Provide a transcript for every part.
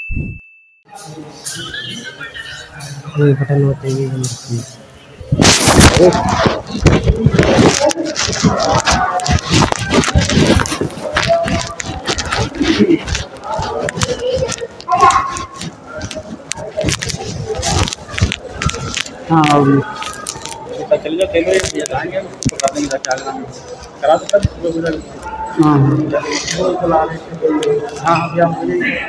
ये बटन होते हैं हाँ चले जाओ खेलो ये आएंगे बता देंगे करा सकता हाँ हाँ अभी आप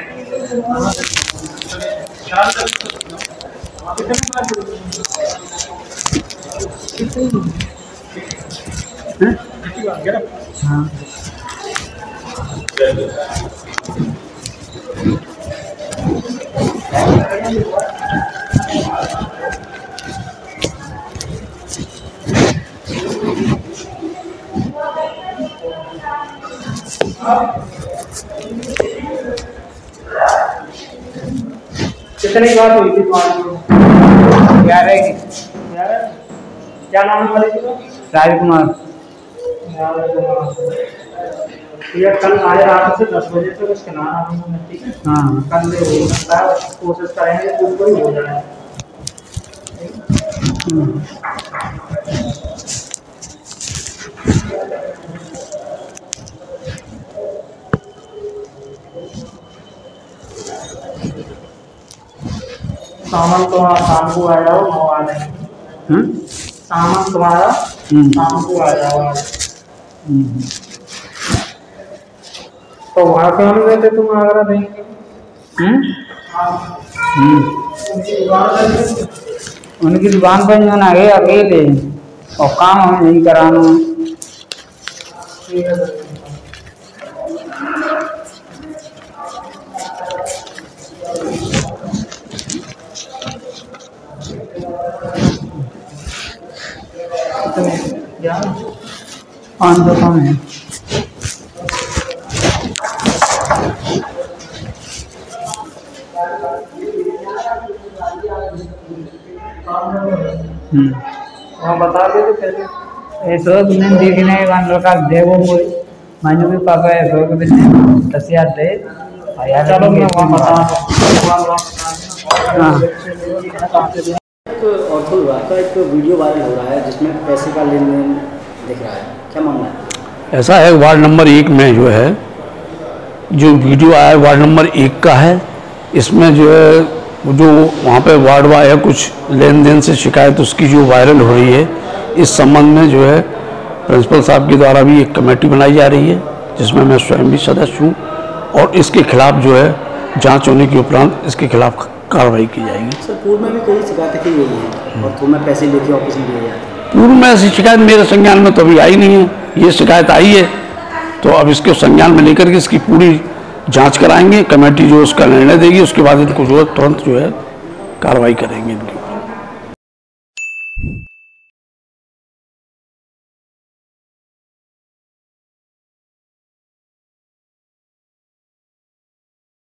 हाँ कितने की बात हुई थी तुम्हारी? 11 की। क्या नाम है वाले की? राजकुमार। ये कल आए रात से 10 बजे तक उसके नाम आने में, ठीक है? हाँ कल हो सकता है, कोशिश करेंगे तो कोई हो जाए। सामान तुम्हारा शाम को आ जाओ, 9 आ जाएंगे। सामान तुम्हारा शाम को आ जाओ। तो वहाँ क्यों नहीं रहते तुम? आगरा देंगे उनकी दुकान पर जो ना गए अकेले और काम हमें नहीं कराना। पाँच सौ कम है। बता दे तो कैसे ऐसा तुमने देखने लड़का देवो कोई मानो भी पापा ऐसा के बिजनेस 10,000 दे यार। चलो मैं वहाँ बता ऑर्थो विभाग का एक वीडियो वायरल हो रहा है जिसमें पैसे का लेन देन दिख रहा है, क्या मामला है? ऐसा है, वार्ड नंबर 1 में जो है जो वीडियो आया वार्ड नंबर 1 का है। इसमें जो है जो वहाँ पे वार्ड वाया कुछ लेन देन से शिकायत उसकी जो वायरल हो रही है, इस संबंध में जो है प्रिंसिपल साहब के द्वारा भी एक कमेटी बनाई जा रही है जिसमें मैं स्वयं भी सदस्य हूँ और इसके खिलाफ जो है जांच होने के उपरांत इसके खिलाफ कार्रवाई की जाएगी। सर पूर्व में भी कई शिकायतें की गई हैं और तुम्हें पैसे लेके ऑफिस में दिए जाते हैं। पूर्व में ऐसी शिकायत मेरे संज्ञान में तो अभी आई नहीं है, ये शिकायत आई है तो अब इसके संज्ञान में लेकर के इसकी पूरी जांच कराएंगे। कमेटी जो उसका निर्णय देगी उसके बाद इनको जो तुरंत जो है कार्रवाई करेंगे इनकी।